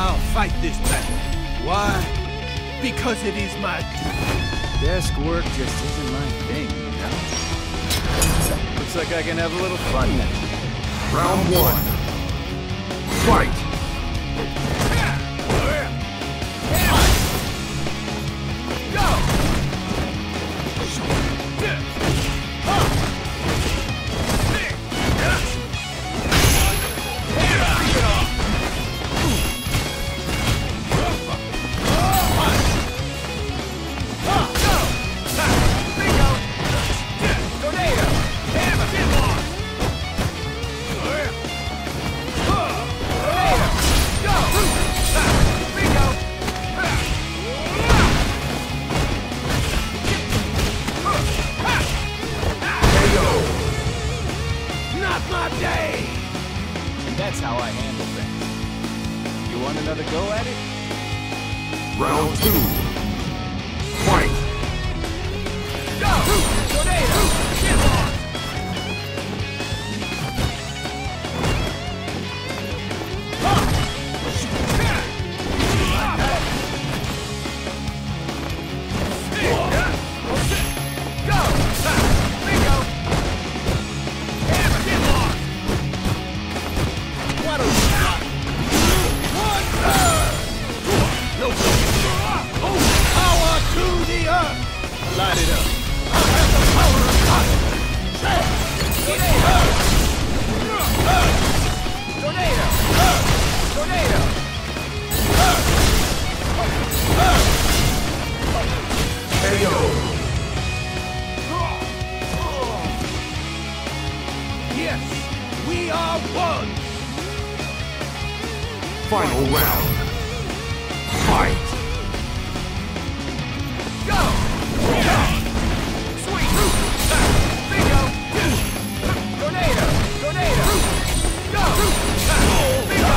I'll fight this battle. Why? Because it is my duty. Desk work just isn't my thing, you know? Looks like I can have a little fun now. Round one. Fight! That's how I handle things. You want another go at it? Round two. Fight! Go! Tornado! Get lost! Light it up. I have the power of God. Tornado! Tornado! KO! Yes, we are one. Final round. Fight! Go! Sweet! Bingo! Tornado! Tornado! Go! Bingo!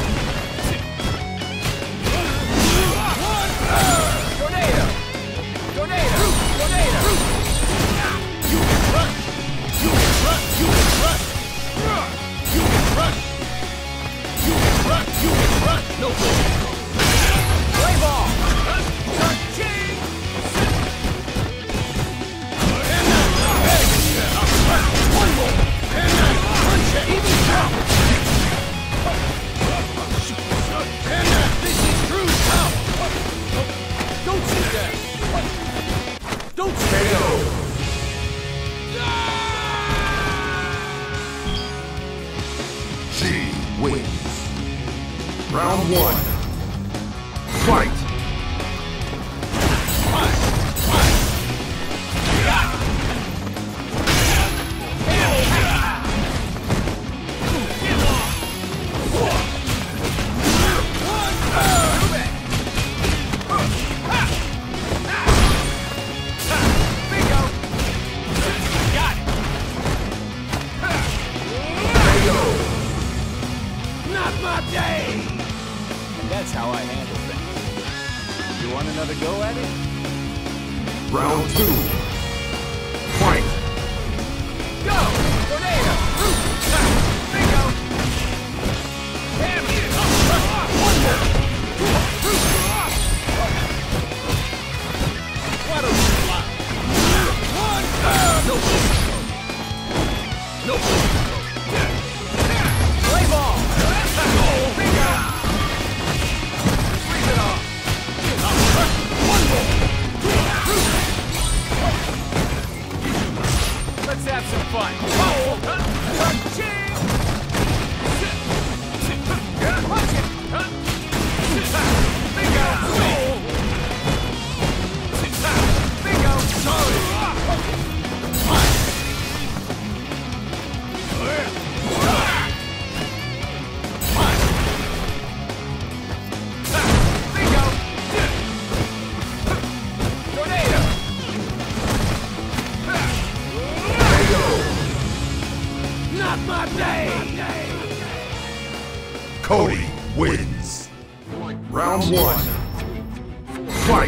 Tornado! Tornado! Tornado! You can run! You can run! You can run! You can run! You can run! You can run! No go! Play ball! Touching! One more! And now, punch it! Even count! And now, this is true power! Don't sit down! Don't sit down! G wins. Round one. Fight! That's how I handle things. You want another go at it? Round two. Fight! Go! Tornado! Bingo! Damn it! One more! Why don't you fly? One! No! Play ball! Bingo! Let's have some fun. Bingo! Sorry! My day! Cody wins. Round one. Fight!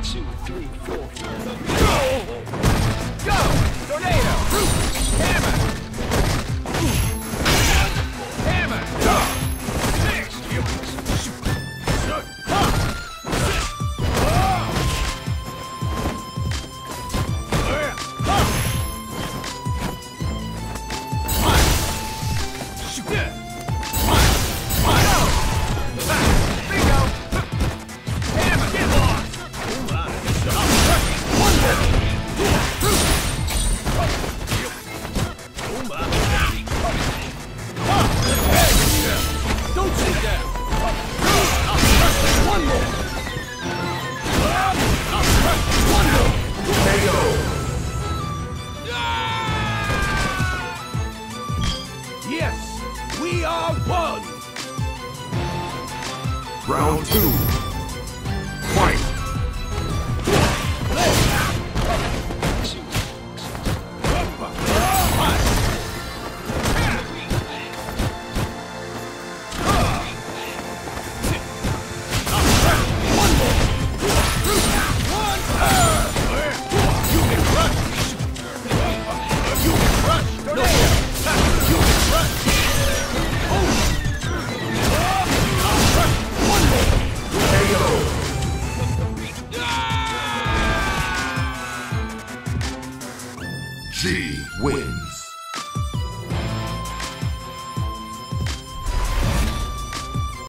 Go! Tornado! Hammer! Hammer! Round 2. Fight! She wins.